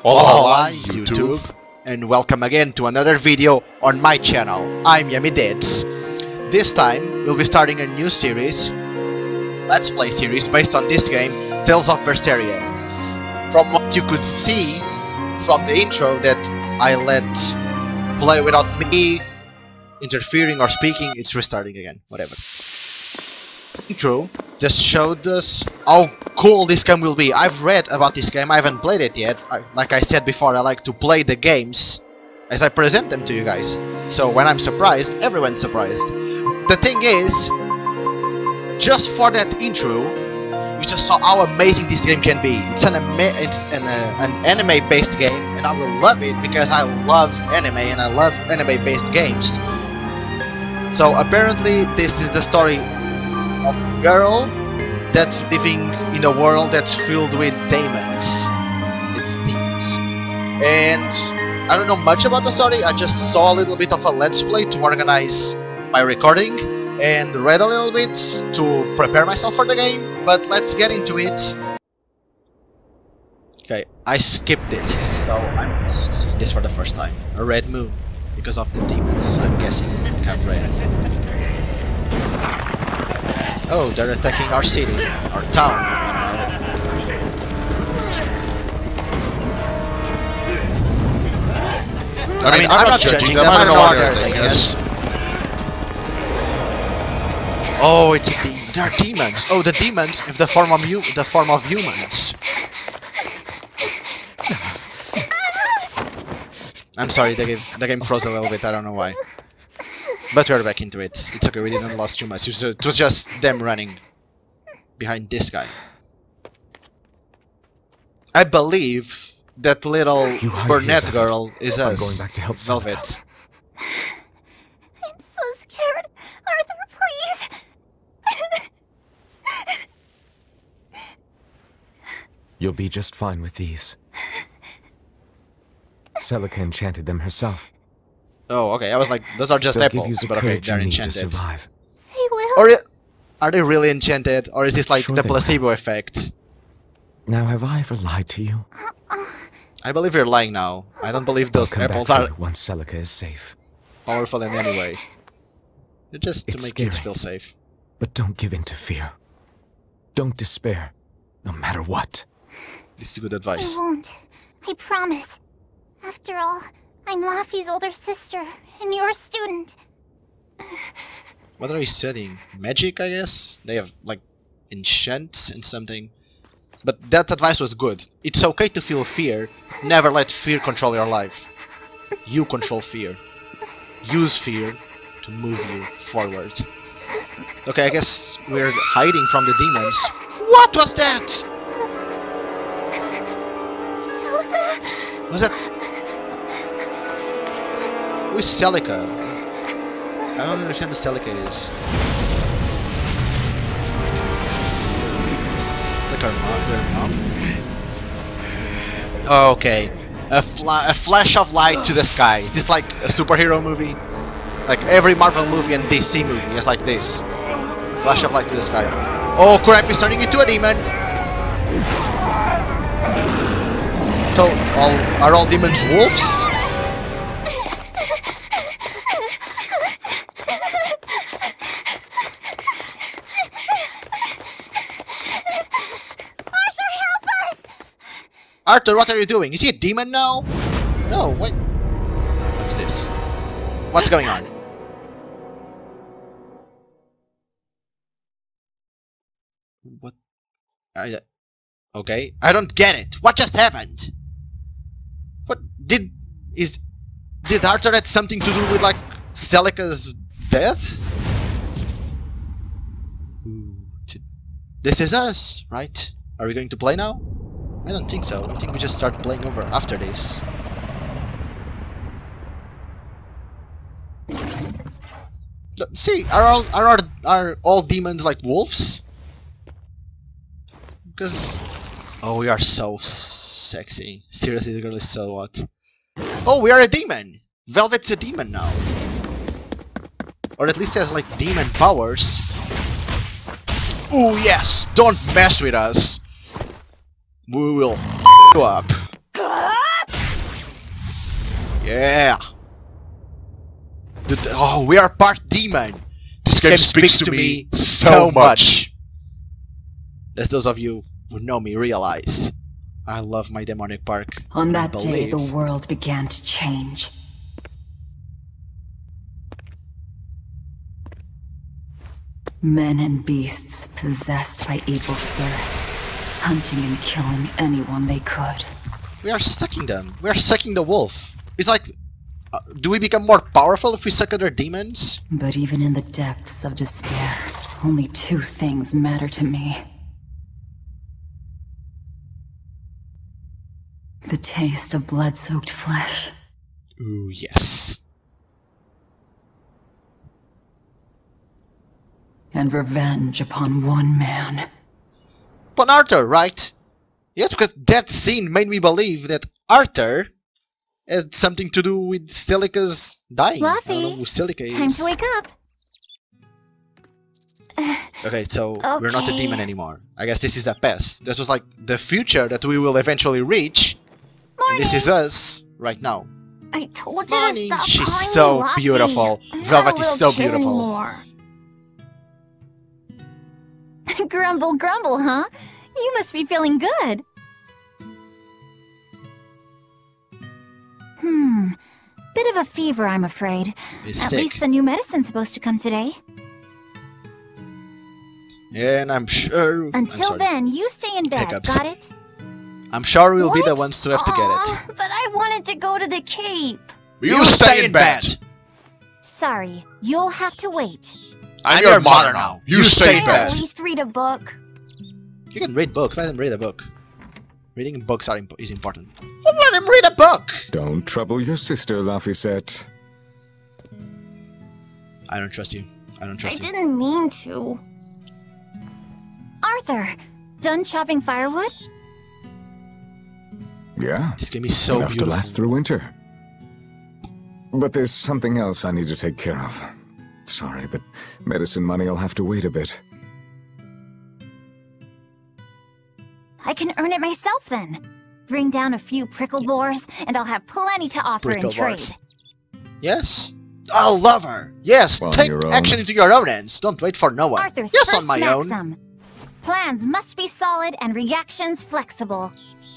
Hola YouTube, and welcome again to another video on my channel. I'm Yami Diddz. This time we'll be starting a new series, Let's Play series based on this game, Tales of Berseria. From what you could see from the intro that I let play without me interfering or speaking, it's restarting again, whatever. Intro just showed us how cool this game will be. I've read about this game, I haven't played it yet. Like I said before, I like to play the games as I present them to you guys. So when I'm surprised, everyone's surprised. The thing is, just for that intro, you just saw how amazing this game can be. It's an anime-based game, and I will love it because I love anime and I love anime-based games. So apparently this is the story of a girl that's living in a world that's filled with demons. It's demons. And I don't know much about the story, I just saw a little bit of a let's play to organize my recording and read a little bit to prepare myself for the game, but let's get into it. Okay, I skipped this, so I'm also seeing this for the first time. A red moon, because of the demons, I'm guessing it have red. Oh, they're attacking our city, our town, I don't know. I mean, I'm not judging them, I don't know what they're thinking. Oh, it's a demon. They're demons. Oh, the demons have the form of humans. I'm sorry, the game froze a little bit, I don't know why. But we're back into it. It's okay, we didn't lose too much. It was just them running behind this guy. I believe that little brunette girl is us. I'm going back to help Velvet. I'm so scared. Arthur, please. You'll be just fine with these. Celica enchanted them herself. Oh, okay. I was like, those are just They'll apples, give you the but okay, courage they're you need to enchanted. survive. They will. Or are they really enchanted, or is this like Sure the they placebo effect? Now, have I ever lied to you? I believe you're lying now. I don't believe those I'll come apples back are for you once Celica is safe. powerful in any way. They're just to It's make it scary. feel safe. But don't give in to fear. Don't despair, no matter what. This is good I advice. won't. I promise. After all, I'm Laffy's older sister, and you're a student. What are you studying? Magic, I guess? They have, like, enchants and something. But that advice was good. It's okay to feel fear. Never let fear control your life. You control fear. Use fear to move you forward. Okay, I guess we're hiding from the demons. What was that? Celica? Was that... Who is Celica? I don't understand who Celica is. Like their mom? Oh, okay. A flash of light to the sky. Is this like a superhero movie? Like every Marvel movie and DC movie is like this. Flash of light to the sky. Oh crap, he's turning into a demon! So, are all demons wolves? Arthur, what are you doing? Is he a demon now? No, wait. What's this? What's going on? What? Okay, I don't get it. What just happened? What did Arthur had something to do with like Celica's death? This is us, right? Are we going to play now? I don't think so. I think we just start playing over after this. See, are all demons like wolves? Because oh, we are so sexy. Seriously, the girl is so hot. Oh, we are a demon. Velvet's a demon now, or at least has like demon powers. Ooh, yes! Don't mess with us! We will f*** you up. Yeah. Oh, we are part demon. This game speaks to me so much. As those of you who know me realize, I love my demonic park. On that day, the world began to change. Men and beasts possessed by evil spirits, hunting and killing anyone they could. We are sucking them. We are sucking the wolf. It's like, do we become more powerful if we suck other demons? But even in the depths of despair, only two things matter to me. The taste of blood-soaked flesh. Ooh, yes. And revenge upon one man. Upon Arthur, right? Yes, because that scene made me believe that Arthur had something to do with Stilica's dying. I don't know who Stilica is. Time to wake up. Okay, so we're not a demon anymore. I guess this is the past. This was like the future that we will eventually reach. Morning. And this is us right now. I told you Morning. to stop She's calling so me Luffy. beautiful. I'm Velvet not a is so little kid beautiful. anymore. Grumble, grumble, huh? You must be feeling good. Bit of a fever, I'm afraid. At least the new medicine's supposed to come today. Yeah, and I'm sure... Until then, you stay in bed, Hiccups. got it? I'm sure we'll be the What? ones to have to get Aw, it. But I wanted to go to the Cape. You stay in bed! Sorry, you'll have to wait. I'm your mother now. You stay in Can I at bed. least read a book? You can read books. Let him read a book. Reading books is important. Well, let him read a book! Don't trouble your sister, Laphicet. I don't trust you. I don't I trust you. didn't mean to. Arthur, done chopping firewood? Yeah, This game is so enough beautiful. to last through winter. But there's something else I need to take care of. Sorry, but medicine money will have to wait a bit. I can earn it myself then. Bring down a few prickle boars, and I'll have plenty to offer in Prickle trade. bars. Yes? I'll love her! Yes, On take your own. action into your own hands. Don't wait for no one. Arthur's Yes, first on my own. maxim. Plans must be solid and reactions flexible.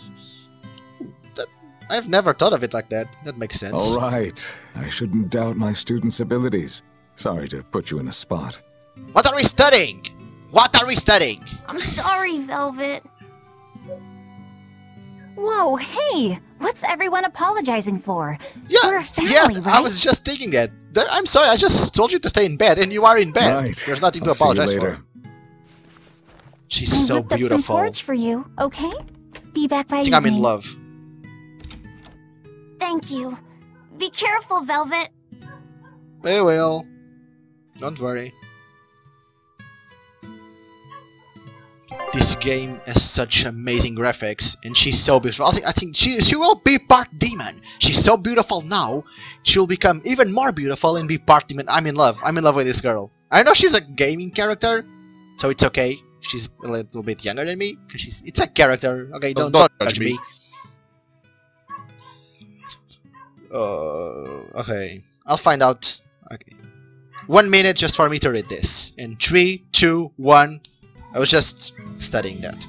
I've never thought of it like that. That makes sense. All right, I shouldn't doubt my students' abilities. Sorry to put you in a spot. What are we studying? What are we studying? I'm sorry, Velvet. Whoa, hey! What's everyone apologizing for? Yeah, We're a family, yeah, right? I was just thinking that. I'm sorry, I just told you to stay in bed, and you are in bed. Right. There's nothing to I'll see you apologize later. for. She's I so whipped up some beautiful. porridge for you, okay? Be back by I think I'm in evening. love. Thank you. Be careful, Velvet. We will. Don't worry. This game has such amazing graphics, and she's so beautiful. I think she will be part demon. She's so beautiful now. She'll become even more beautiful and be part demon. I'm in love. I'm in love with this girl. I know she's a gaming character, so it's okay. She's a little bit younger than me. It's a character. Okay, don't judge me. Okay, I'll find out. Okay, 1 minute just for me to read this. In 3, 2, 1. I was just studying that.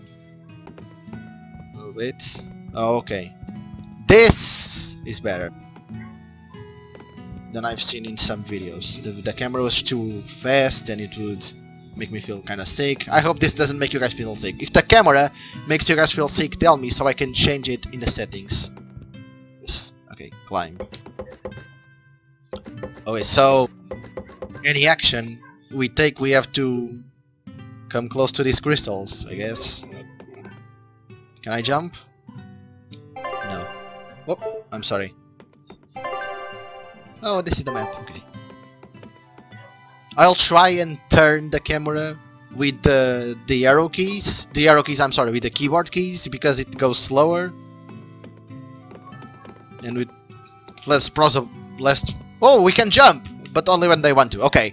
A little bit. Oh, okay. This is better than I've seen in some videos. The camera was too fast and it would make me feel kind of sick. I hope this doesn't make you guys feel sick. If the camera makes you guys feel sick, tell me so I can change it in the settings. Yes. Okay, climb. Okay, so any action we take, we have to come close to these crystals, I guess. Can I jump? No. Oh, I'm sorry. Oh, this is the map. Okay. I'll try and turn the camera with the arrow keys. The arrow keys, I'm sorry, with the keyboard keys, because it goes slower. And with less oh, we can jump, but only when they want to. Okay.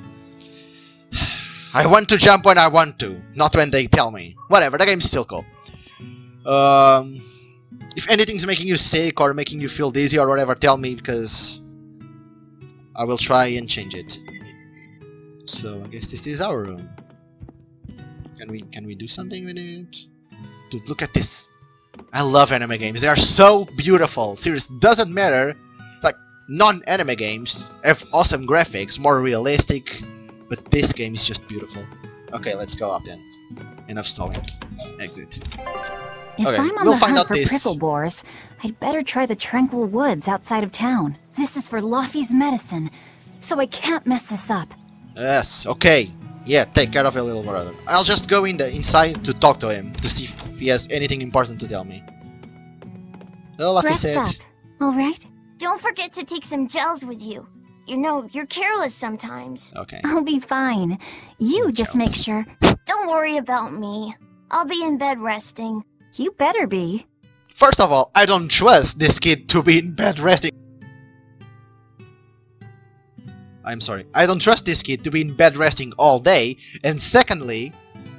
I want to jump when I want to, not when they tell me. Whatever, the game's still cool. If anything's making you sick or making you feel dizzy or whatever, tell me, because I will try and change it. So I guess this is our room. Can we do something with it? Dude, look at this. I love anime games. They are so beautiful. Seriously, doesn't matter. Like, non-anime games have awesome graphics, more realistic, but this game is just beautiful. Okay, let's go up then. Enough stalling. Exit. If Okay, I'm on we'll the find hunt out for this. prickle boars, I'd better try the tranquil woods outside of town. This is for Luffy's medicine, so I can't mess this up. Yes, okay. Yeah, take care of your little brother. I'll just go inside to talk to him, to see if he has anything important to tell me. Well, like I Rest said... up, Alright? don't forget to take some gels with you. You know, you're careless sometimes. Okay. I'll be fine. You just make sure. Don't worry about me. I'll be in bed resting. You better be. First of all, I don't trust this kid to be in bed resting. I'm sorry. I don't trust this kid to be in bed resting all day. And secondly,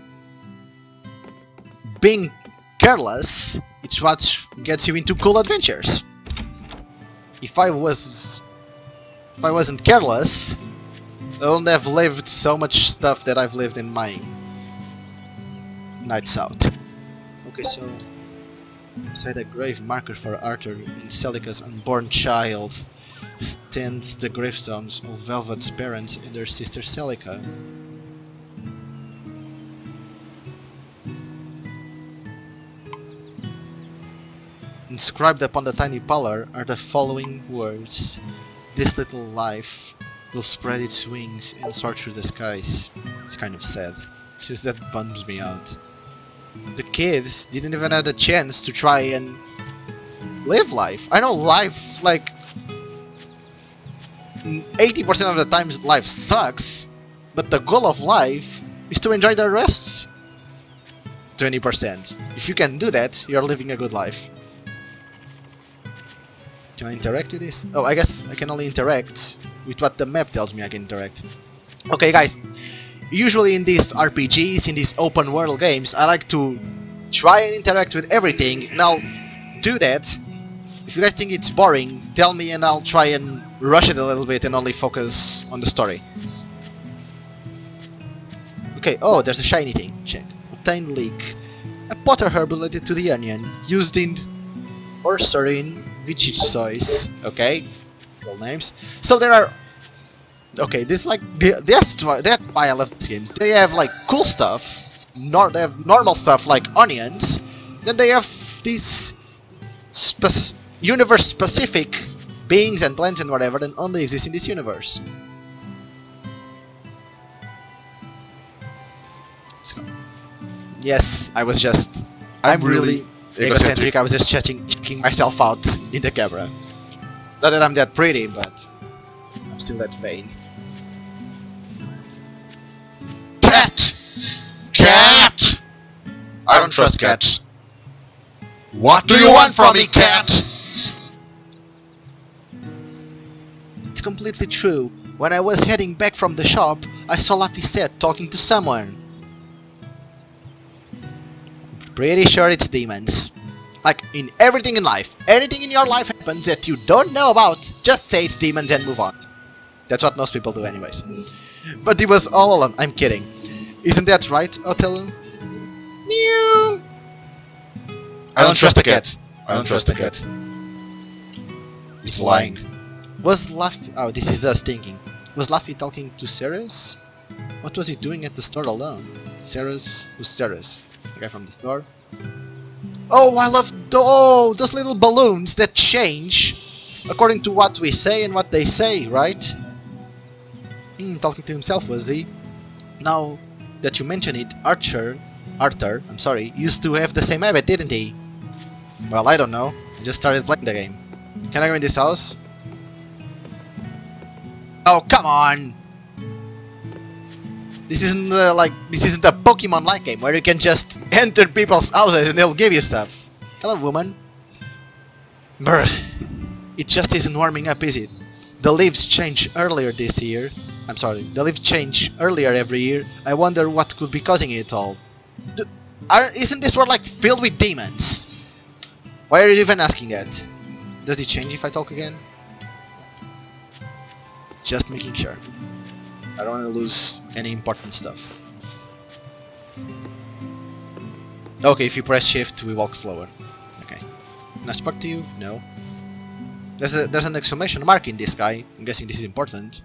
being careless, it's what gets you into cool adventures. If I wasn't careless, I wouldn't have lived so much stuff that I've lived in my nights out. Okay, so beside a grave marker for Arthur and Celica's unborn child stands the gravestones of Velvet's parents and their sister Celica. Inscribed upon the tiny pallor are the following words: "This little life will spread its wings and soar through the skies." It's kind of sad. It's just that bums me out. The kids didn't even have the chance to try and live life. I know life, like 80% of the times life sucks, but the goal of life is to enjoy the rest 20%. If you can do that, you're living a good life. Can I interact with this? Oh, I guess I can only interact with what the map tells me I can interact. Okay, guys. Usually in these RPGs, in these open world games, I like to try and interact with everything, and I'll do that. If you guys think it's boring, tell me and I'll try and rush it a little bit and only focus on the story. Okay, oh, there's a shiny thing. Check. Obtained leek. A potter herb related to the onion, used in Berseria Vichyssois. Okay, cool names. So there are... Okay, this like that's why I love these games. They have like cool stuff, they have normal stuff like onions. Then they have these universe-specific beings and plants and whatever that only exist in this universe. Let's go. Yes, I'm really egocentric. I was just checking myself out in the camera. Not that I'm that pretty, but I'm still that vain. Cat! Cat! I don't trust cats. What do you want from me, cat? It's completely true. When I was heading back from the shop, I saw Laphicet talking to someone. Pretty sure it's demons. Like in everything in life, anything in your life happens that you don't know about, just say it's demons and move on. That's what most people do anyways. But it was all alone. I'm kidding. Isn't that right, Othello? Meow. I don't trust the cat. I don't trust the cat. It's lying. Was Laffy... Oh, this is us thinking. Was Laffy talking to Ceres? What was he doing at the store alone? Ceres? Who's Ceres? The guy from the store? Oh, I love those little balloons that change according to what we say and what they say, right? Talking to himself, was he? Now that you mention it, Arthur, used to have the same habit, didn't he? Well, I don't know. I just started playing the game. Can I go in this house? Oh, come on! This isn't a Pokemon-like game where you can just enter people's houses and they'll give you stuff. Hello, woman. Brr. It just isn't warming up, is it? The leaves change earlier this year. I'm sorry, the leaves change earlier every year. I wonder what could be causing it all. Isn't this world like filled with demons? Why are you even asking that? Does it change if I talk again? Just making sure. I don't want to lose any important stuff. Okay, if you press shift, we walk slower. Okay. Can I speak to you? No. There's an exclamation mark in this guy. I'm guessing this is important.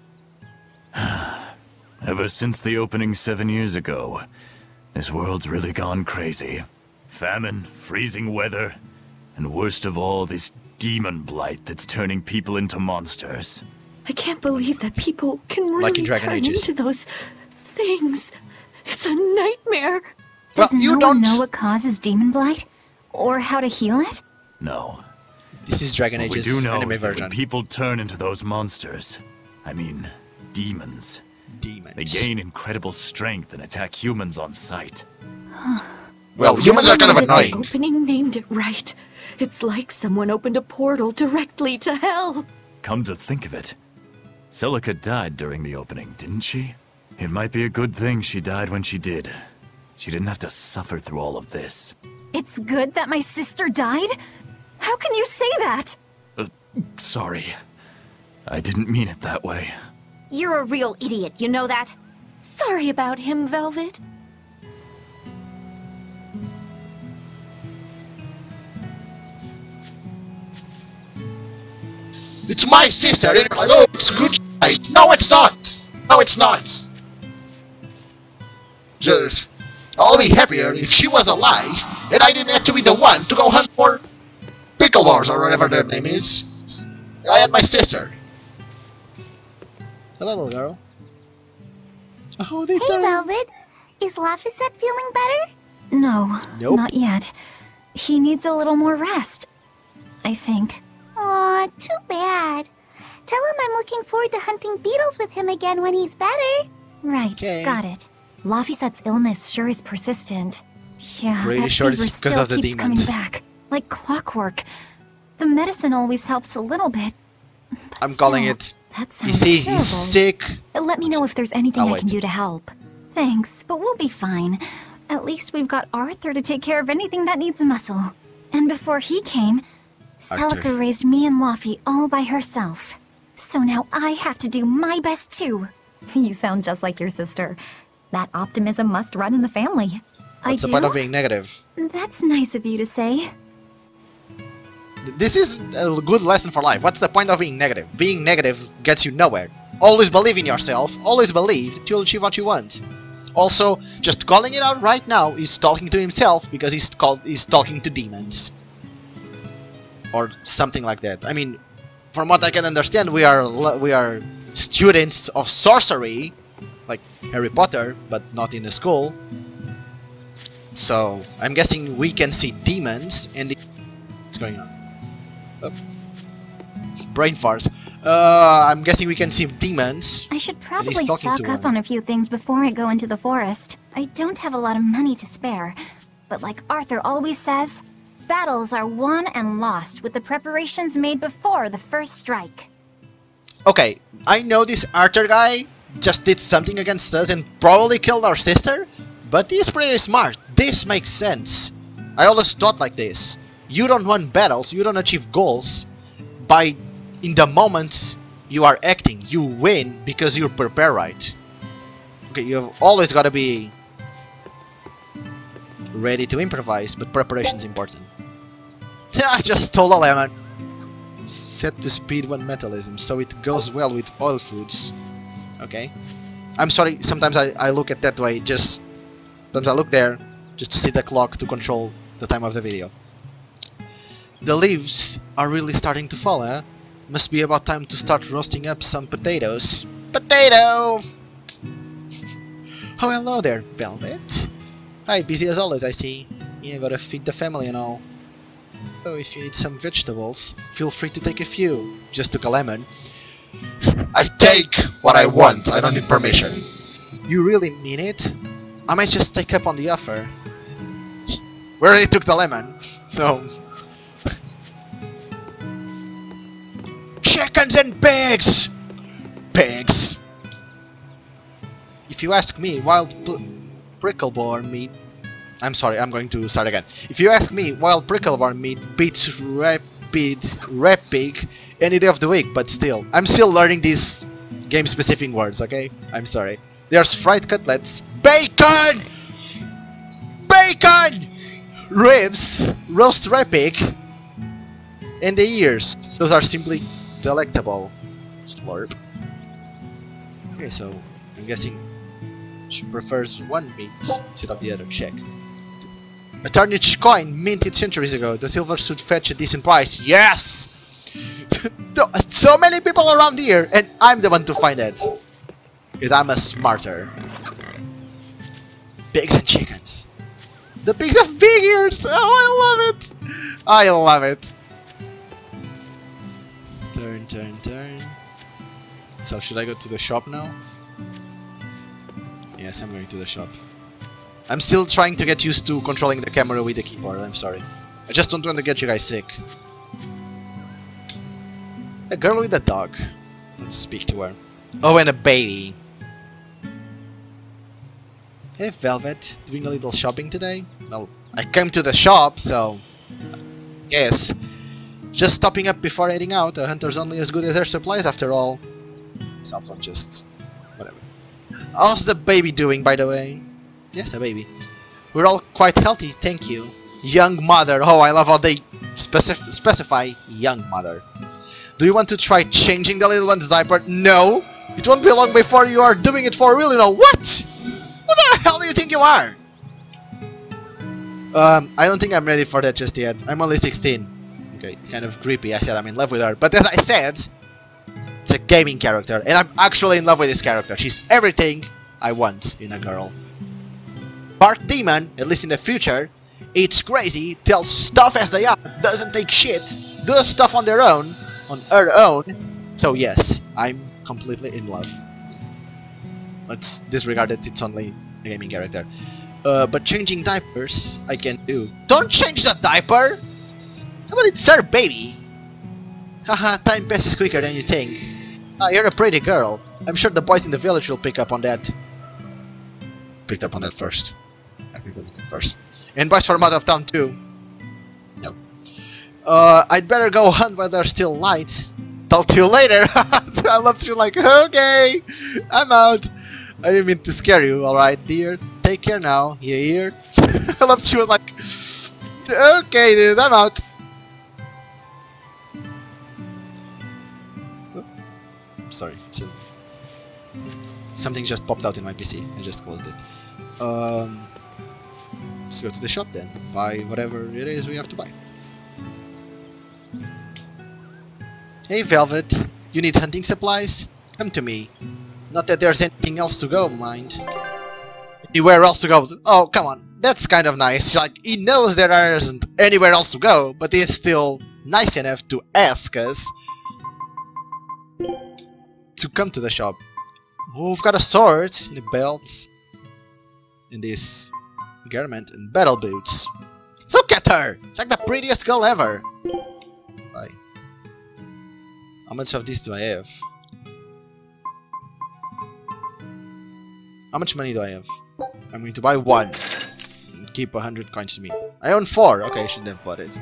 Ever since the opening 7 years ago, this world's really gone crazy. Famine, freezing weather, and worst of all, this demon blight that's turning people into monsters. I can't believe that people can really Like in Dragon turn Ages. into those things. It's a nightmare. Well, Does you no don't one know what causes demon blight? Or how to heal it? No. This is Dragon What we Ages do know anime is that version. when people turn into those monsters, I mean, demons, Demons. they gain incredible strength and attack humans on sight. Well, humans are kind of The annoying. opening named it right. It's like someone opened a portal directly to hell. Come to think of it, Celica died during the opening, didn't she? It might be a good thing she died when she did. She didn't have to suffer through all of this. It's good that my sister died? How can you say that? Sorry. I didn't mean it that way. You're a real idiot, you know that? Sorry about him, Velvet. It's my sister! It's like, oh, it's good shit. No, it's not! No, it's not! Just... I'll be happier if she was alive, and I didn't have to be the one to go hunt for... Picklebars, or whatever their name is. I had my sister. Hello, little girl. Oh, they Hey, Velvet. Is Laphicet feeling better? No, Nope. not yet. He needs a little more rest, I think. Aw, too bad. Tell him I'm looking forward to hunting beetles with him again when he's better. Right, Okay. got it. Laphicet's illness sure is persistent. Yeah, Pretty that sure fever it's because still of the keeps demons. coming back, like clockwork. The medicine always helps a little bit. But I'm calling still, it... That You sounds see, terrible. he's sick. Let me know if there's anything I'll I wait. can do to help. Thanks, but we'll be fine. At least we've got Arthur to take care of anything that needs muscle. And before he came, Arthur. Celica raised me and Laffy all by herself. So now I have to do my best too. You sound just like your sister. That optimism must run in the family. What's I the point do? of being negative? That's nice of you to say. This is a good lesson for life. What's the point of being negative? Being negative gets you nowhere. Always believe in yourself. Always believe that you'll achieve what you want. Also, just calling it out right now is talking to himself because he's talking to demons. Or something like that. I mean, from what I can understand, we are students of sorcery, like Harry Potter, but not in a school. So I'm guessing we can see demons and what's going on? Oh. Brain fart. I'm guessing we can see demons. I should he's probably talking stock to up us. on a few things before I go into the forest. I don't have a lot of money to spare, but like Arthur always says, battles are won and lost with the preparations made before the first strike. Okay, I know this Arthur guy just did something against us and probably killed our sister, but he's pretty smart. This makes sense. I always thought like this. You don't win battles, you don't achieve goals by in the moment you are acting. You win because you prepare right. Okay, you've always got to be ready to improvise, but preparation is important. I just stole a lemon. Set to speed 1 metabolism, so it goes well with oil foods. Okay. I'm sorry, sometimes I look at that way, sometimes I look there just to see the clock to control the time of the video. The leaves are really starting to fall, huh? Must be about time to start roasting up some potatoes. Potato! Oh, hello there, Velvet. Hi, busy as always, I see. Yeah, gotta feed the family and all. So if you need some vegetables, feel free to take a few. Just took a lemon. I take what I want, I don't need permission. You really mean it? I might just take up on the offer. We already took the lemon, so... Chickens and pigs! Pigs! If you ask me, wild prickleborn meat I'm sorry, I'm going to start again. If you ask me, wild prickleworm meat beats rapid any day of the week, but still, I'm still learning these game-specific words, okay? I'm sorry. There's fried cutlets, bacon! Bacon! Ribs, roast rapid, and the ears. Those are simply delectable. Slurp. Okay, so I'm guessing she prefers one meat instead of the other. Check. A tarnished coin minted centuries ago. The silver should fetch a decent price. Yes! So many people around here, and I'm the one to find it. Because I'm a smarter. Pigs and chickens. The pigs have big ears! Oh, I love it! I love it. Turn, turn, turn. So should I go to the shop now? Yes, I'm going to the shop. I'm still trying to get used to controlling the camera with the keyboard, I'm sorry. I just don't want to get you guys sick. A girl with a dog. Let's speak to her. Oh, and a baby. Hey, Velvet. Doing a little shopping today? Well, I came to the shop, so... yes. Just stopping up before heading out. A hunter's only as good as their supplies, after all. Cell phone just... whatever. How's the baby doing, by the way? Yes, a baby. We're all quite healthy, thank you. Young mother. Oh, I love how they specify young mother. Do you want to try changing the little one's diaper? No! It won't be long before you are doing it for real, you know. What? Who the hell do you think you are? I don't think I'm ready for that just yet. I'm only 16. Okay, it's kind of creepy. I said I'm in love with her. But as I said, it's a gaming character. And I'm actually in love with this character. She's everything I want in a girl. Part demon, at least in the future, eats crazy, tells stuff as they are, doesn't take shit, does stuff on their own, on her own. So yes, I'm completely in love. Let's disregard that it's only a gaming character. But changing diapers, I can do. Don't change the diaper! Come on, it's her baby! Haha, time passes quicker than you think. Ah, you're a pretty girl. I'm sure the boys in the village will pick up on that. Picked up on that first. I picked up on that first. And boys from out of town too. No. I'd better go hunt while there's still light. Talk to you later! I love you like, okay! I'm out! I didn't mean to scare you, alright, dear? Take care now, you hear? I love you like, okay, dude, I'm out! Sorry, something just popped out in my PC. I just closed it. Let's go to the shop then. Buy whatever it is we have to buy. Hey Velvet, you need hunting supplies? Come to me. Not that there's anything else to go, mind. Anywhere else to go? Oh, come on. That's kind of nice. Like, he knows there isn't anywhere else to go, but he's still nice enough to ask us to come to the shop. Oh, we've got a sword, and a belt, and this garment, and battle boots. Look at her! She's like the prettiest girl ever! Bye. How much of this do I have? How much money do I have? I'm going to buy one. And keep 100 coins to me. I own 4! Okay, I shouldn't have bought it.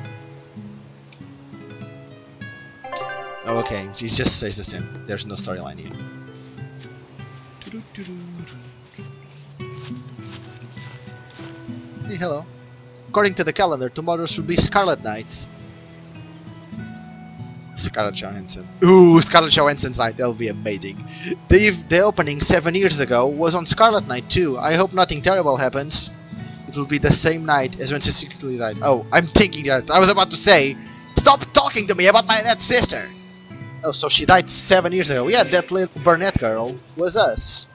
Oh, okay, she just says the same. There's no storyline here. Hey, hello. According to the calendar, tomorrow should be Scarlet Night. Scarlett Johansson. Ooh, Scarlett Johansson's night. That'll be amazing. The opening 7 years ago was on Scarlet Night too. I hope nothing terrible happens. It will be the same night as when she secretly died. Oh, I'm thinking that. I was about to say, stop talking to me about my dead sister. Oh, so she died 7 years ago. Yeah, that little brunette girl was us.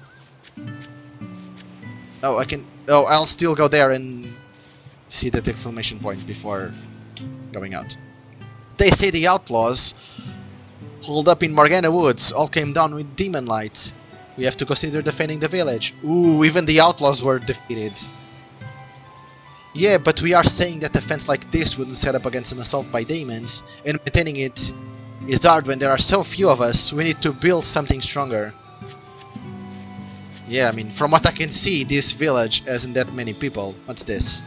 Oh, I can... Oh, I'll still go there and see that exclamation point before going out. They say the outlaws holed up in Morgana Woods all came down with demon light. We have to consider defending the village. Ooh, even the outlaws were defeated. Yeah, but we are saying that a fence like this wouldn't set up against an assault by demons, and maintaining it is hard when there are so few of us. We need to build something stronger. Yeah, I mean, from what I can see, this village hasn't that many people. What's this?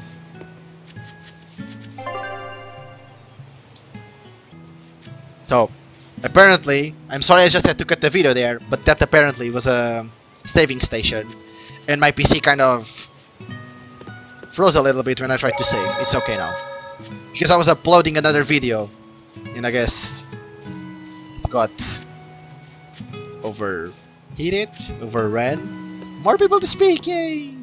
So, apparently, I'm sorry I just had to cut the video there, but that apparently was a saving station. And my PC kind of froze a little bit when I tried to save. It's okay now. Because I was uploading another video, and I guess it got overheated, overran. More people to speak, yay!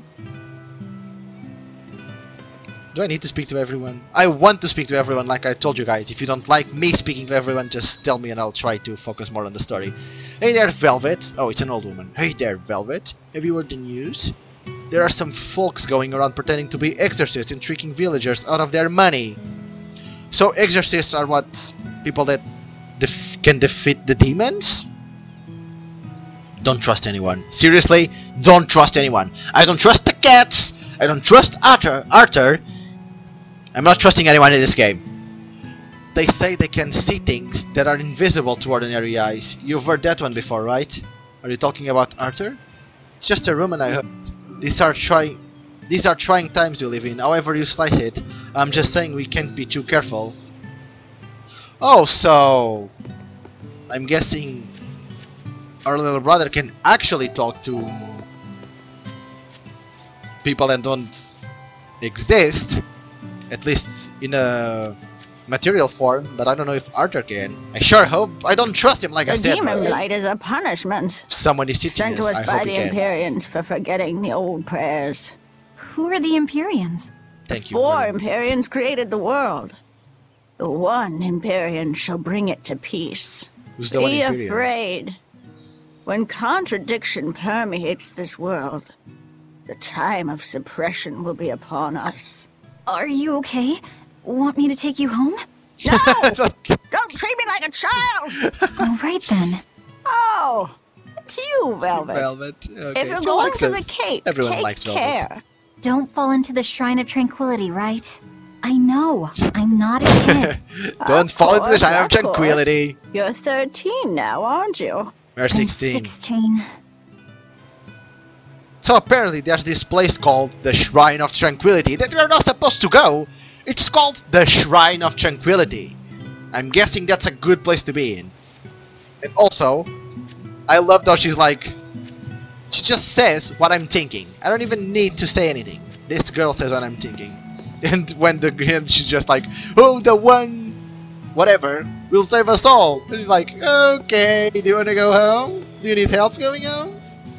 Do I need to speak to everyone? I want to speak to everyone, like I told you guys. If you don't like me speaking to everyone, just tell me and I'll try to focus more on the story. Hey there, Velvet. Oh, it's an old woman. Hey there, Velvet. Have you heard the news? There are some folks going around pretending to be exorcists and tricking villagers out of their money. So exorcists are what? People that can defeat the demons? Don't trust anyone. Seriously, don't trust anyone. I don't trust the cats. I don't trust Arthur. I'm not trusting anyone in this game. They say they can see things that are invisible to ordinary eyes. You've heard that one before, right? Are you talking about Arthur? It's just a rumor I heard. These are trying times we live in. However you slice it, I'm just saying we can't be too careful. Oh, so I'm guessing our little brother can actually talk to people that don't exist, at least in a material form, but I don't know if Arthur can. I sure hope. I don't trust him, like I said. The demon blight is a punishment Someone is teaching sent to us. us I by hope the he can. Empyreans for forgetting the old prayers. Who are the Empyreans? Thank you. Four very much. Empyreans created the world. The one Empyrean shall bring it to peace. Who's the one Be Imperial? afraid. When contradiction permeates this world, the time of suppression will be upon us. Are you okay? Want me to take you home? No! Don't treat me like a child! Alright then. Oh, it's you, Velvet. Velvet. Okay. If you're She going likes to the us. Cape, Everyone take likes Velvet. care. Don't fall into the Shrine of Tranquility, right? I know. I'm not a kid. Don't fall into the course, Shrine of of course. Tranquility. You're 13 now, aren't you? We're I'm 16. 16. So apparently there's this place called the Shrine of Tranquility that we're not supposed to go. It's called the Shrine of Tranquility. I'm guessing that's a good place to be in. And also, I love how she's like, she just says what I'm thinking. I don't even need to say anything. This girl says what I'm thinking. And when she's just like, oh, the one, whatever, will save us all. And she's like, okay, do you want to go home? Do you need help going home?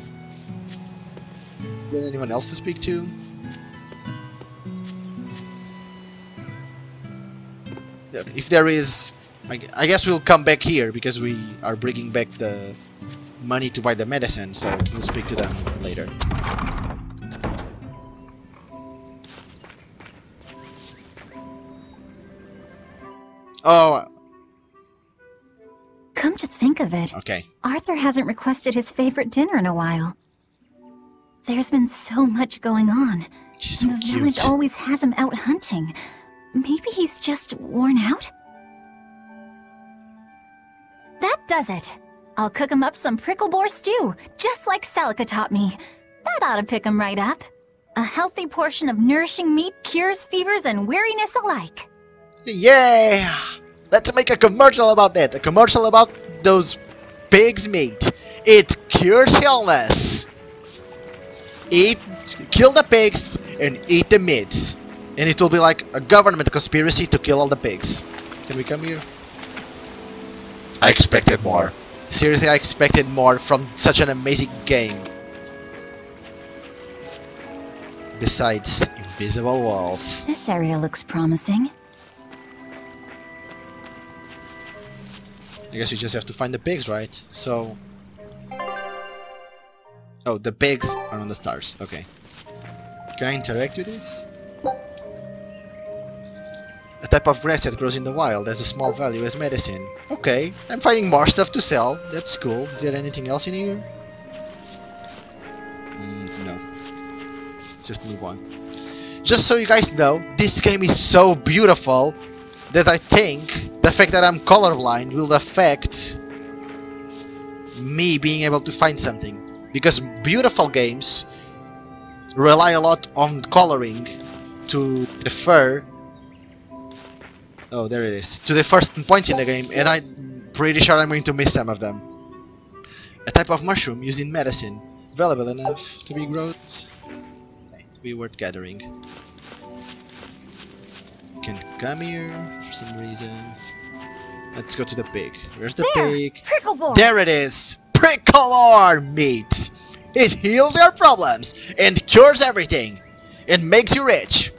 Is there anyone else to speak to? If there is, I guess we'll come back here because we are bringing back the money to buy the medicine, so we'll speak to them later. Oh, Come to think of it, okay. Arthur hasn't requested his favorite dinner in a while. There's been so much going on. She's so The cute. village always has him out hunting. Maybe he's just worn out? That does it. I'll cook him up some prickle boar stew, just like Celica taught me. That ought to pick him right up. A healthy portion of nourishing meat cures fevers and weariness alike. Yeah! Let's make a commercial about that. A commercial about those pigs' meat. It cures illness. Kill the pigs and eat the meat. And it will be like a government conspiracy to kill all the pigs. Can we come here? I expected more. Seriously, I expected more from such an amazing game. Besides invisible walls. This area looks promising. I guess you just have to find the pigs, right? So... Oh, the pigs are on the stars. Okay. Can I interact with this? A type of grass that grows in the wild has a small value as medicine. Okay, I'm finding more stuff to sell. That's cool. Is there anything else in here? No. Let's just move on. Just so you guys know, this game is so beautiful that I think the fact that I'm colorblind will affect me being able to find something. because beautiful games rely a lot on coloring to defer. Oh, there it is. To the first point in the game, and I'm pretty sure I'm going to miss some of them. A type of mushroom used in medicine, valuable enough to be grown, to be worth gathering. Can't come here for some reason. Let's go to the pig. Where's the pig? Prickleborn. There it is! Prickleborn meat! It heals your problems and cures everything and makes you rich.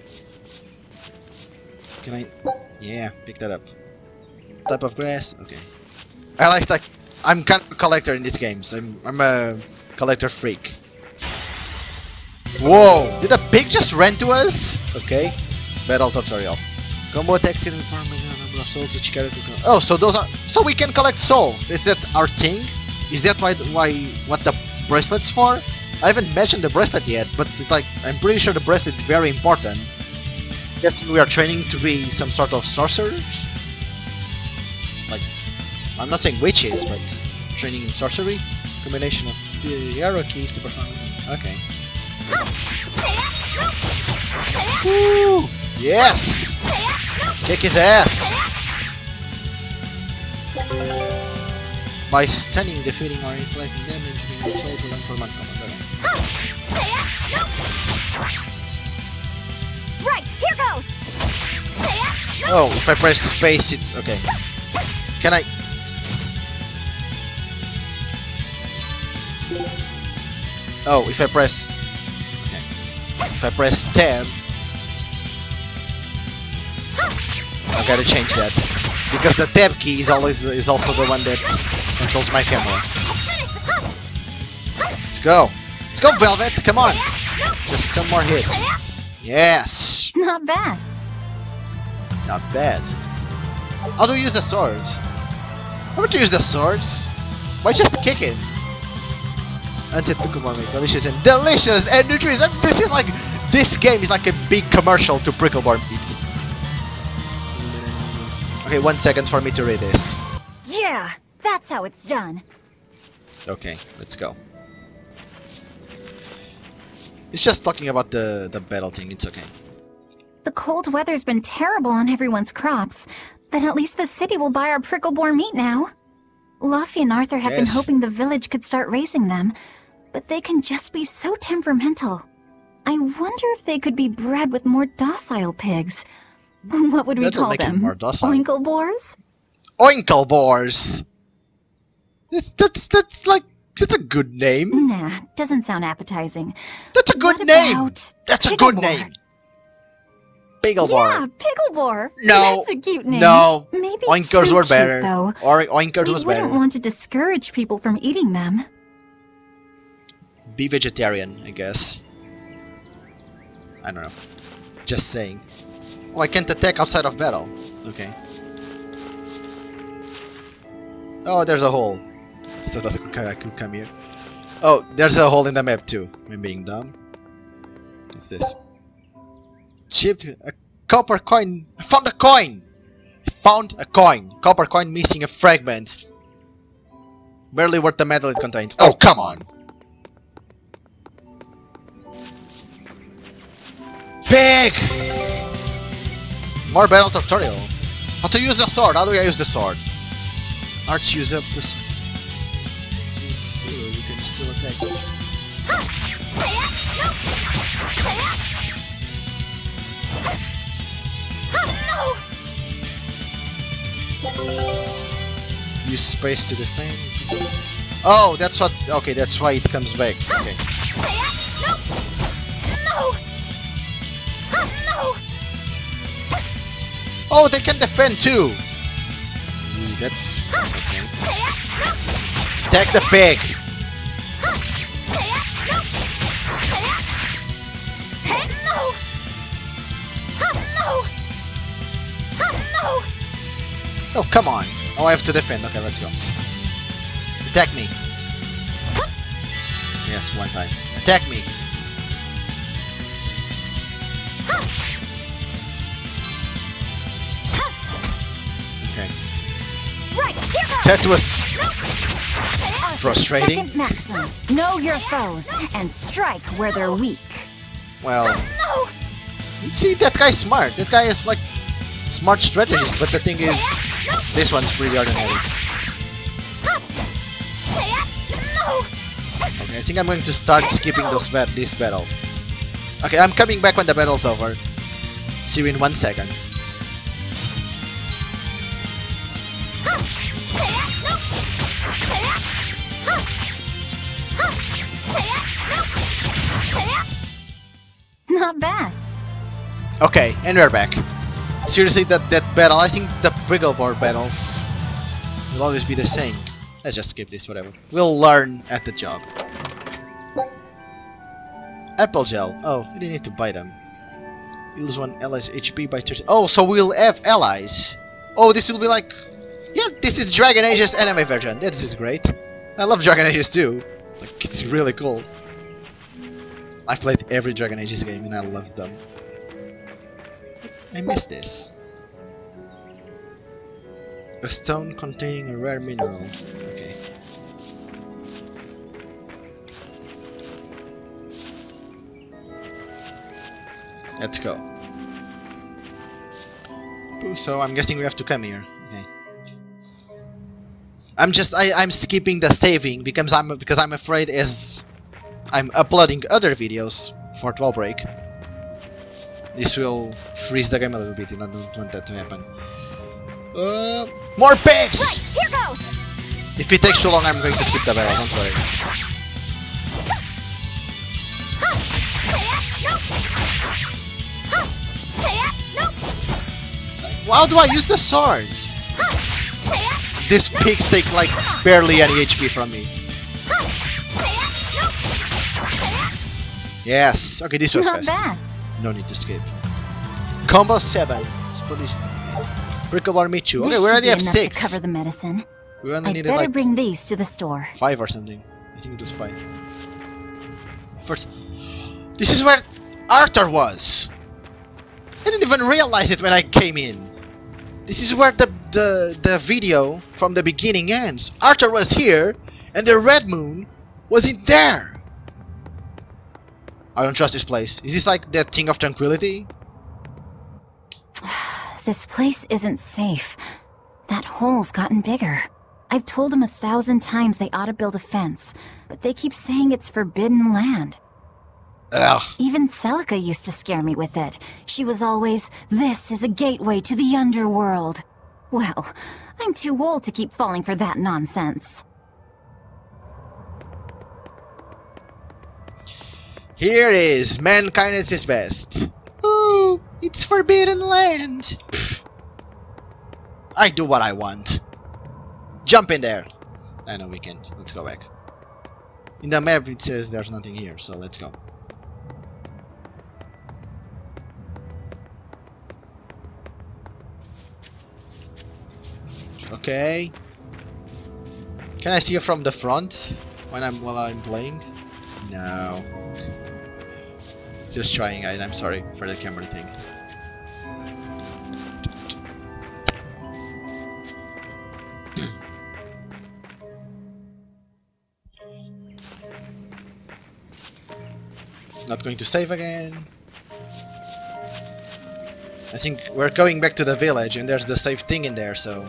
Can I? Yeah, pick that up. Type of grass. Okay. I like that. I'm kind of a collector in these games. I'm a collector freak. Whoa! Did a pig just run to us? Okay. Battle tutorial. Combo attacks hidden farm number of souls each character. Oh, so those are. So we can collect souls. Is that our thing? Is that why what the bracelet's for? I haven't mentioned the bracelet yet, but it's like I'm pretty sure the bracelet's very important. Guessing we are training to be some sort of sorcerers. Like, I'm not saying witches, but training in sorcery. Combination of the arrow keys to perform. Okay. Woo! Yes! Kick his ass! By stunning, defeating, or inflicting damage, we need souls and for one combat. Right, here goes! Oh, if I press space, it's okay. Can I? Oh, if I press. Okay. If I press tab. I've got to change that because the tab key is also the one that controls my camera. Let's go, Velvet! Come on, just some more hits. Yes. Not bad. Not bad. How do you use the swords? How would you use the swords? Why just kick it? Anti-Prickleborn meat, delicious and nutritious. This game is like a big commercial to Prickleborn meat. Okay, 1 second for me to read this. Yeah, that's how it's done. Okay, let's go. It's just talking about the battle thing, it's okay. The cold weather's been terrible on everyone's crops, but at least the city will buy our Prickleborn meat now. Luffy and Arthur have been hoping the village could start raising them, but they can just be so temperamental. I wonder if they could be bred with more docile pigs. What would we call them? Oinklebors? Oinklebors! That's a good name. Nah, doesn't sound appetizing. That's a good name! That's a good name! Picklebor. Yeah, Picklebor! No! That's a cute name. No! Maybe Oinkers were better. Though. Or Oinkers was better. We wouldn't want to discourage people from eating them. Be vegetarian, I guess. I don't know. Just saying. Oh, I can't attack outside of battle. Okay. Oh, there's a hole. I could come here. Oh, there's a hole in the map too. I'm being dumb. What's this? Chipped a copper coin. I found a coin! I found a coin. Copper coin missing a fragment. Barely worth the metal it contains. Oh, come on! Pig! More battle tutorial. How to use the sword? How do I use the sword? Arch use up this. You can still attack. Use space to defend. Oh, that's what. Okay, that's why it comes back. Okay. Oh, they can defend too! Ooh, that's... okay. Attack the pig! Oh, come on! Oh, I have to defend. Okay, let's go. Attack me! Yes, one time. Attack me! Okay. Right, here goes. That was frustrating. Second maxim. Know your foes and strike where they're weak. Well, No! see, that guy's smart. That guy is like smart strategist, but the thing is, this one's pretty ordinary. Okay, I think I'm going to start skipping these battles. Okay, I'm coming back when the battle's over. See you in 1 second. Not bad. Okay, and we're back. Seriously, that battle, I think the Wiggleboard battles will always be the same. Let's just skip this, whatever. We'll learn at the job. Apple gel. Oh, I didn't need to buy them. Heals 1 allies HP by 30. Oh, so we'll have allies. Oh, this will be like... Yeah, this is Dragon Age's anime version. Yeah, this is great. I love Dragon Ages too. Like, it's really cool. I've played every Dragon Ages game and I love them. I miss this. A stone containing a rare mineral. Okay. Let's go. So I'm guessing we have to come here. Okay. I'm skipping the saving because I'm afraid as I'm uploading other videos for 12 break. This will freeze the game a little bit, and I don't want that to happen. More pigs! Right, here goes! If it takes too long, I'm going to skip the battle, don't worry. How do I use the swords? These pigs take like barely any HP from me. Yes, okay, this was Not fast. bad. No need to skip. Combo 7. It's pretty... Brickle Army 2. Okay, This we already should have be enough 6. to cover the medicine. We only I'd needed better like bring these to the store. 5 or something. I think it was 5. First... This is where Arthur was! I didn't even realize it when I came in. This is where the video from the beginning ends. Arthur was here, and the Red Moon wasn't there. I don't trust this place. Is this like that thing of tranquility? This place isn't safe. That hole's gotten bigger. I've told them 1,000 times they ought to build a fence, but they keep saying it's forbidden land. Ugh. Even Celica used to scare me with it. She was always, "This is a gateway to the underworld." Well, I'm too old to keep falling for that nonsense. Here it is. Mankind at its best. Ooh, it's forbidden land. Pfft. I do what I want. Jump in there. I know we can't. Let's go back. In the map it says there's nothing here, so let's go. Okay. Can I see you from the front while I'm playing? No. Just trying, guys. I'm sorry for the camera thing. Not going to save again. I think we're going back to the village and there's the safe thing in there, so...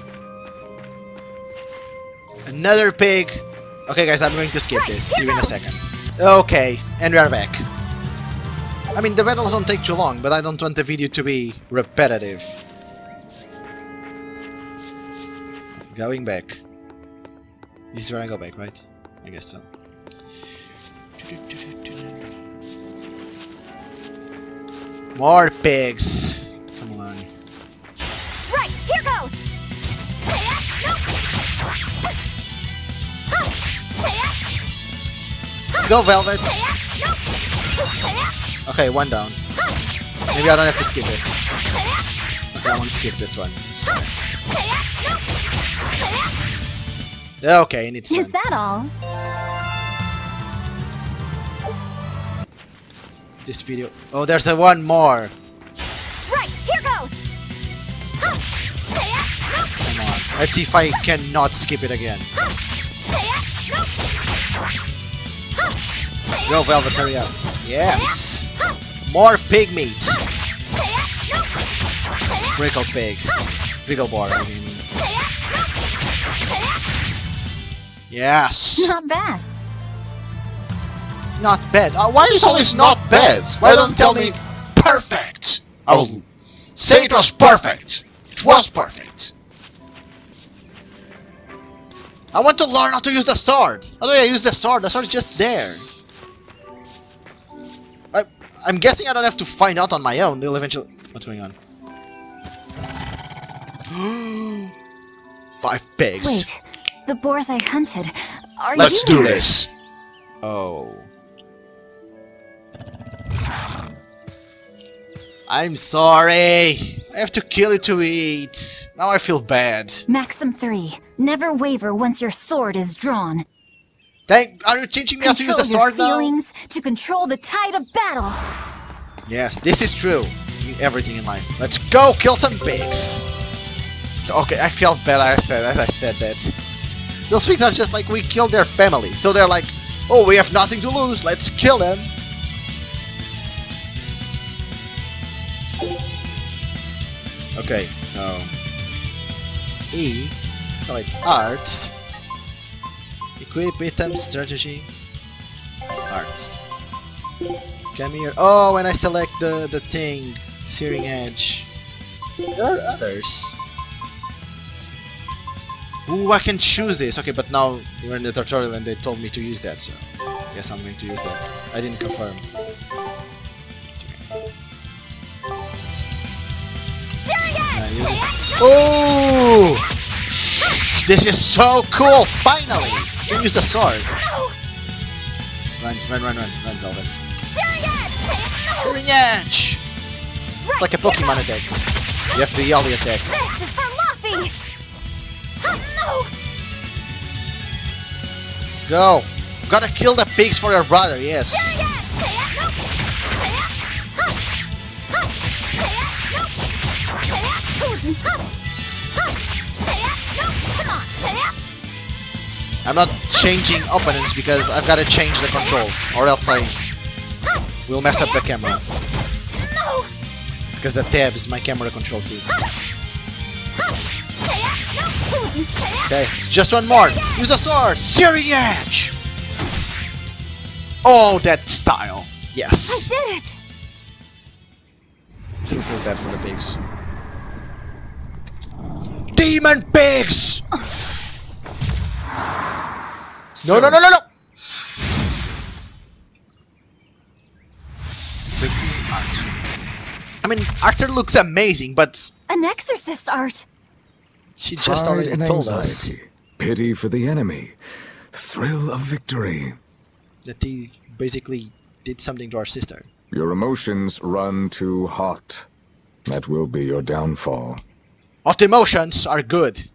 Another pig! Okay guys, I'm going to skip this. See you in a second. Okay, and we are back. I mean, the battles don't take too long, but I don't want the video to be repetitive. Going back. This is where I go back, right? I guess so. More pigs! Come on. Right, here goes! Let's go, Velvet! Okay, one down. Maybe I don't have to skip it. Okay, I won't skip this one. Okay, and it's Is done. that all? This video... Oh, there's the one more! Right, here goes! Come on. Let's see if I cannot skip it again. Let's go, Velveteria. Yes! More pig meat! Prickle pig. Prickle boar, I mean. Yes! Not bad. Not bad. Why is always not bad? Why don't tell me perfect? I will say it was perfect. It was perfect. I want to learn how to use the sword. How do I use the sword? The sword is just there. I'm guessing I don't have to find out on my own. They'll eventually... What's going on? 5 pigs. Wait, the boars I hunted are Let's you? do this. Oh. I'm sorry. I have to kill you to eat. Now I feel bad. Maxim 3. Never waver once your sword is drawn. Are you teaching me how to use the sword Control your now? feelings to control the tide of battle. Yes, this is true. Everything in life. Let's go kill some pigs. Okay, I felt bad as I said that. Those pigs are just like, we killed their family. So they're like, oh, we have nothing to lose. Let's kill them. Okay, so E, select arts, equip items, strategy, arts. Come here. Oh, when I select the thing, searing edge. There are others. Ooh, I can choose this. Okay, but now we're in the tutorial and they told me to use that, so I guess I'm going to use that. I didn't confirm. Oh! This is so cool! Finally! You can use the sword. Run, Velvet. Searing edge! It's like a Pokemon attack. You have to yell the attack. This is for Luffy! No! Let's go! Gotta kill the pigs for your brother, yes. I'm not changing opponents because I've gotta change the controls, or else I will mess up the camera. Because the tab is my camera control key. Okay, it's just one more. Use the sword! Searing edge! Oh, that style. Yes. I did it! This is so bad for the pigs. Demon pigs! No! I mean, Arthur looks amazing, but... An exorcist art! She just already told us. Pity for the enemy. Thrill of victory. That he basically did something to our sister. Your emotions run too hot. That will be your downfall. Hot emotions are good.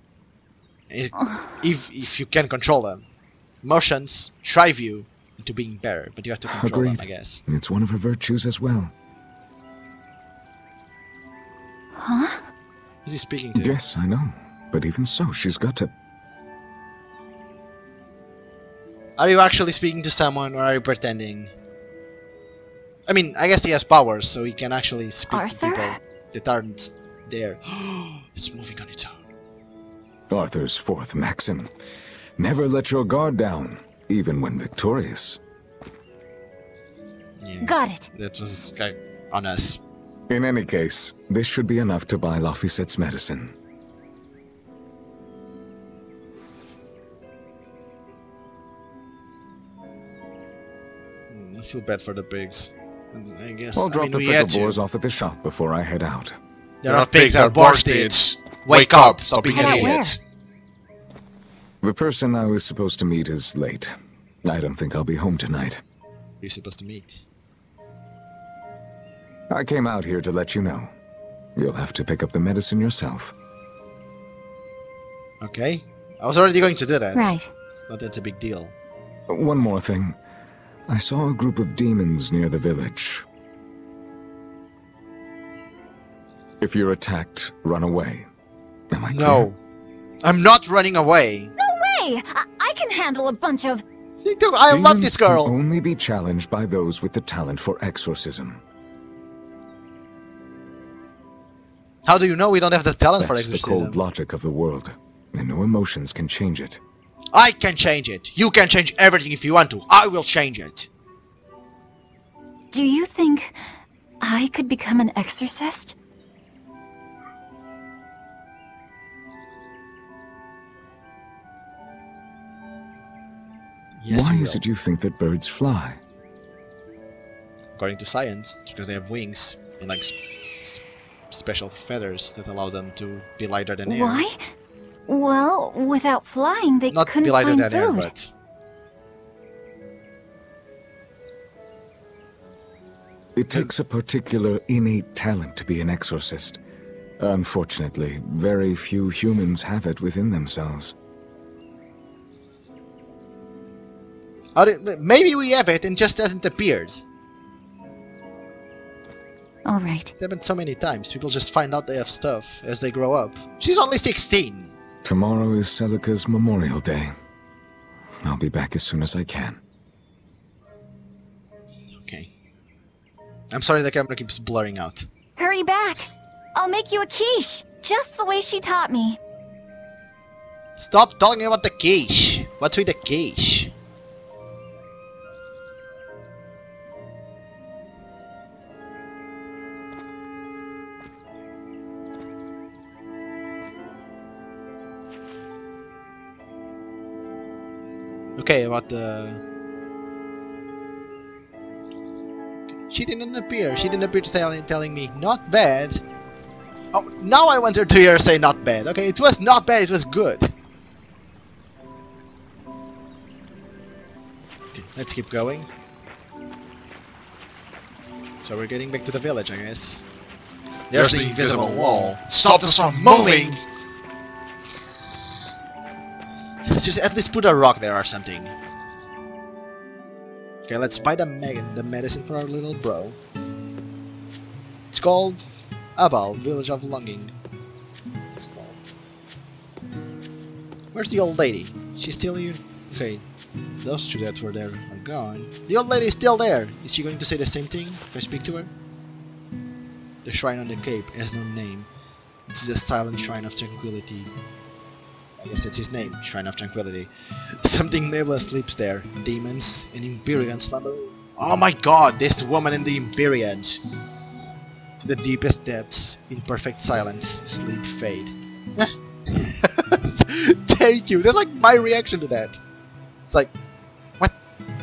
If you can control them. Emotions drive you into being better, but you have to control them, I guess. It's one of her virtues as well. Huh? Who's he speaking to? Yes, I know. But even so, she's got to... Are you actually speaking to someone, or are you pretending? I mean, I guess he has powers, so he can actually speak to people that aren't there. It's moving on its own. Arthur's fourth maxim. Never let your guard down, even when victorious. Yeah, got it. That was on us. In any case, this should be enough to buy Laphicet's medicine. I feel bad for the pigs. I guess I'll drop the pickle boars off at the shop before I head out. They're not pigs, they're boars, Diddz. Wake up! Stop being an idiot. The person I was supposed to meet is late. I don't think I'll be home tonight. You're supposed to meet. I came out here to let you know. You'll have to pick up the medicine yourself. Okay. I was already going to do that. Right. It's not that a big deal. One more thing. I saw a group of demons near the village. If you're attacked, run away. Am I clear? No. I'm not running away. No way! I can handle a bunch of... I love Demons this girl! can only be challenged by those with the talent for exorcism. How do you know we don't have the talent for That's the exorcism? cold logic of the world, and no emotions can change it. I can change it. You can change everything if you want to. I will change it. Do you think I could become an exorcist? Yes, Why you is will. it you think that birds fly? According to science, because they have wings and like special feathers that allow them to be lighter than air. Why? Well, without flying, they Not couldn't be lighter find than air, food. but It takes a particular innate talent to be an exorcist. Unfortunately, very few humans have it within themselves. maybe we have it and just hasn't appeared. All right. It's happened so many times. People just find out they have stuff as they grow up. She's only 16. Tomorrow is Celica's Memorial Day. I'll be back as soon as I can. Okay. I'm sorry the camera keeps blurring out. Hurry back. I'll make you a quiche, just the way she taught me. Stop talking about the quiche. What's with the quiche? Okay, about the... She didn't appear. She didn't appear to telling me, not bad. Oh, now I want her to hear say not bad. Okay, it was not bad, it was good. Okay, let's keep going. So we're getting back to the village, I guess. There's the invisible wall. Stop us from moving! Just at least put a rock there or something. Okay, let's buy the medicine for our little bro. It's called Abal, Village of Longing. It's called. Where's the old lady? She's still here? Okay, those two that were there are gone. The old lady is still there! Is she going to say the same thing if I speak to her? The shrine on the cape has no name. This is a silent shrine of tranquility. I guess that's his name, Shrine of Tranquility. Something nameless sleeps there. Demons and Empyreans slumber. Oh my god, this woman and the Empyreans! To the deepest depths, in perfect silence, sleep fade. Thank you! That's like my reaction to that. It's like, what?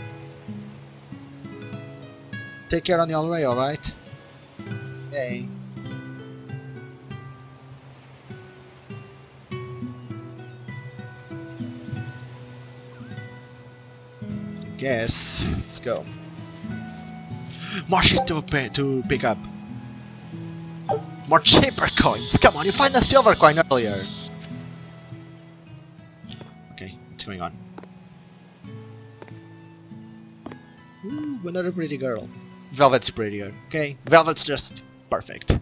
Take care on your way, alright? Okay. Guess. Let's go. More shit to pick up. More cheaper coins. Come on, you find a silver coin earlier. Okay, what's going on? Ooh, another pretty girl. Velvet's prettier. Okay, Velvet's just perfect.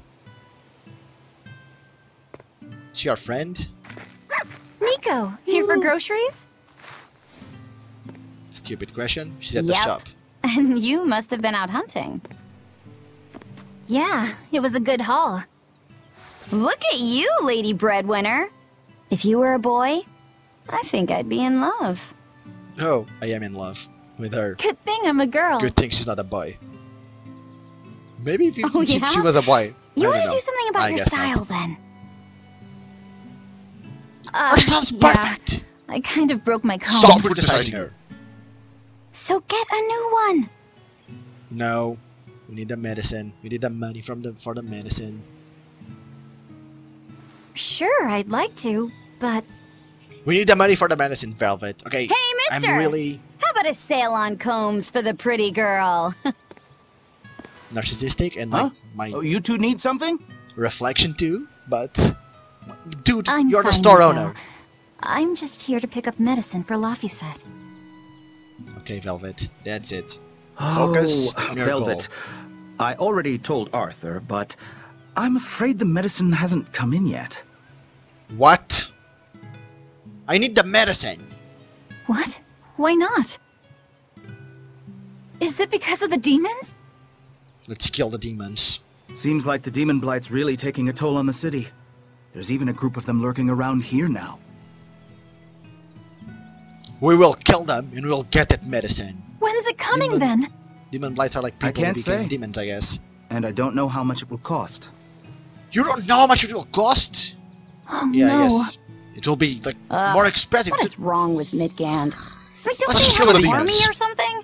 Is she our friend? Nico, here for groceries? Stupid question. She's at the shop. And you must have been out hunting. Yeah, it was a good haul. Look at you, Lady Breadwinner. If you were a boy, I think I'd be in love. Oh, I am in love with her. Good thing I'm a girl. Good thing she's not a boy. Maybe if yeah? she was a boy. You ought to do something about your style, then. Her style's perfect! Yeah, I kind of broke my comb. Stop criticizing her. So get a new one. No. We need the medicine. We need the money for the medicine. Sure, I'd like to, but... We need the money for the medicine, Velvet. Okay. Hey, mister! I'm really... How about a sale on combs for the pretty girl? narcissistic and like my... Oh, you two need something? Reflection too, but... Dude, I'm you're the fine, store Nico. owner. I'm just here to pick up medicine for Laphicet. Okay, Velvet. That's it. Focus on your Velvet. goal. I already told Arthur, but I'm afraid the medicine hasn't come in yet. What? I need the medicine. What? Why not? Is it because of the demons? Let's kill the demons. Seems like the demon blight's really taking a toll on the city. There's even a group of them lurking around here now. We will kill them and we'll get that medicine. When's it coming then? Demon blights are like people who became demons, I guess. And I don't know how much it will cost. You don't know how much it will cost? Oh yeah, no. Yes. It will be like more expensive. What is wrong with Midgand? Like, don't Let's they kill have the an army demons. or something?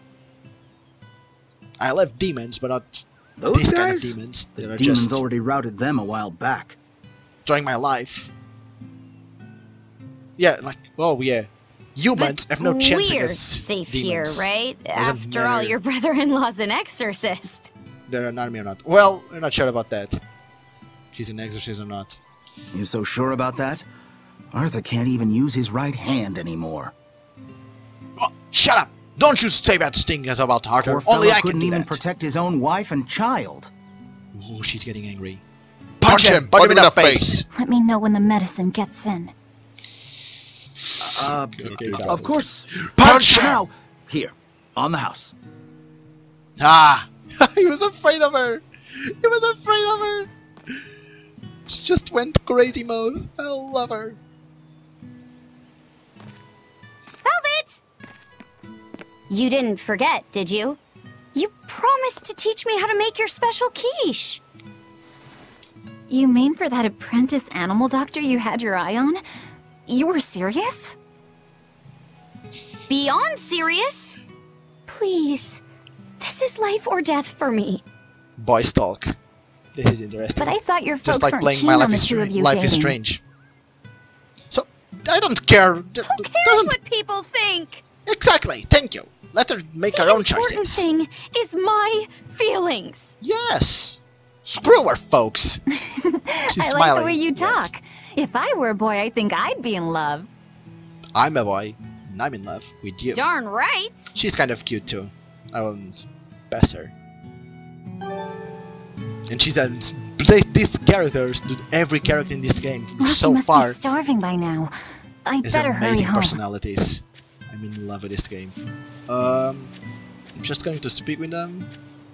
I love demons, but not Those these guys? kind of demons. The They're demons just already routed them a while back. enjoying my life. Yeah, like, oh yeah. Humans have no chance We're against safe demons. here, right? Doesn't After all, matter. your brother-in-law's an exorcist. They're an army or not. Well, we're not sure about that. She's an exorcist or not. You so sure about that? Arthur can't even use his right hand anymore. Oh, shut up! Don't you say bad things about Arthur. Poor Only fellow I can couldn't do even that. protect his own wife and child. Oh, she's getting angry. Punch him! Punch him in the face! Let me know when the medicine gets in. Of course. Punch For her! now, here, on the house. Ah! He was afraid of her! He was afraid of her! She just went crazy mode. I love her. Velvet! You didn't forget, did you? You promised to teach me how to make your special quiche. You mean for that apprentice animal doctor you had your eye on? You were serious? Beyond serious. Please. This is life or death for me. Boys talk. This is interesting. But I thought your folks Just like weren't playing keen My on Life the is two of you Life is dating. Strange. So, I don't care. Who cares what people think? Exactly. Thank you. Let her make her own The important choices. thing is my feelings. Yes. Screw her, folks. She's I smiling. like the way you Yes. talk. If I were a boy, I think I'd be in love. I'm a boy, and I'm in love with you. Darn right. She's kind of cute too. I won't pass her. And she's a... These characters, every character in this game Lucky so must far be starving by now. I is better hurry amazing home. personalities. I'm in love with this game. I'm just going to speak with them.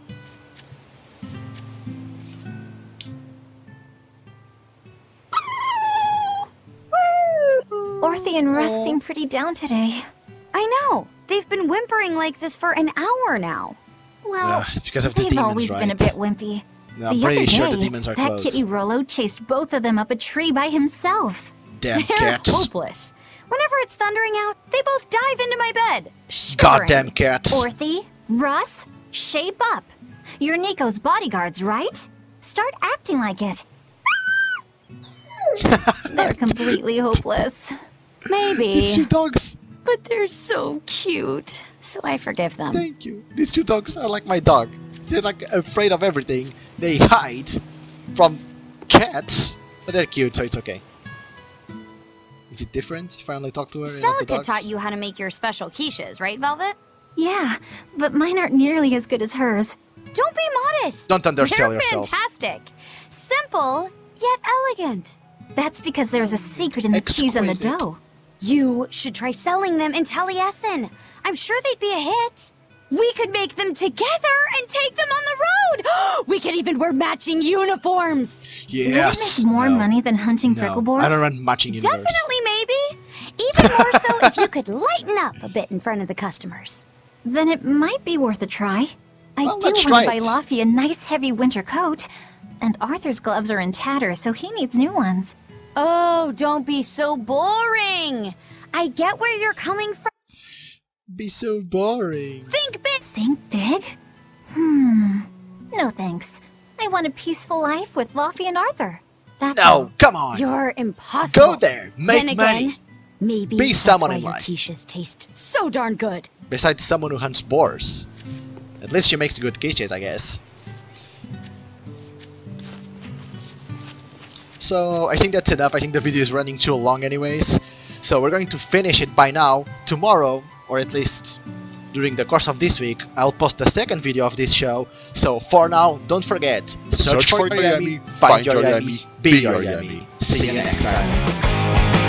Orthy and Russ seem pretty down today. I know. They've been whimpering like this for an hour now. Well, It's because of the they've demons, always right? been a bit wimpy. I'm the pretty other sure day, the demons are that close. kitty Rolo chased both of them up a tree by himself. Damn They're cats. hopeless. Whenever it's thundering out, they both dive into my bed. Shivering. Goddamn cats. Orthy, Russ, shape up. You're Nico's bodyguards, right? Start acting like it. They're completely hopeless. Maybe. These two dogs. But they're so cute. So I forgive them. Thank you. These two dogs are like my dog. They're like afraid of everything. They hide from cats, but they're cute, so it's okay. Is it different if I only talk to her and not the Celica dogs? taught you how to make your special quiches, right, Velvet? Yeah, but mine aren't nearly as good as hers. Don't be modest. Don't undersell They're yourself. fantastic. Simple, yet elegant. That's because there's a secret in the cheese and the Exquisite. dough. You should try selling them in Taliesin. I'm sure they'd be a hit. We could make them together and take them on the road. We could even wear matching uniforms. Yes. Would it make more No. money than hunting No. Frickleboars? I don't run matching universe. Definitely, maybe. Even more so if you could lighten up a bit in front of the customers. Then it might be worth a try. I Well, do let's want try to buy it. Laffy a nice heavy winter coat. And Arthur's gloves are in tatters, so he needs new ones. Oh, don't be so boring. I get where you're coming from. Be so boring. Think big. Think big? No thanks. I want a peaceful life with Laffy and Arthur. That's all. No, come on. You're impossible. Go there. Make Then again, money. maybe Be that's someone why in your life. quiches taste so darn good. Besides someone who hunts boars. At least she makes good quiches, I guess. So, I think that's enough. I think the video is running too long anyways. So, we're going to finish it by now. Tomorrow, or at least during the course of this week, I'll post the second video of this show. So, for now, don't forget, search for your Yami, find your Yami, be your Yami. See you next time.